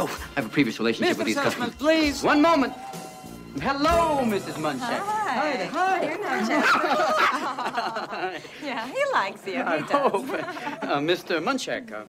Oh, I have a previous relationship with these Sussman, customers. please. One moment. Hello, Mrs. Munchak. Hi. Hi. You know Jasper. Yeah, he likes you. He does. I hope. Mr. Munchak,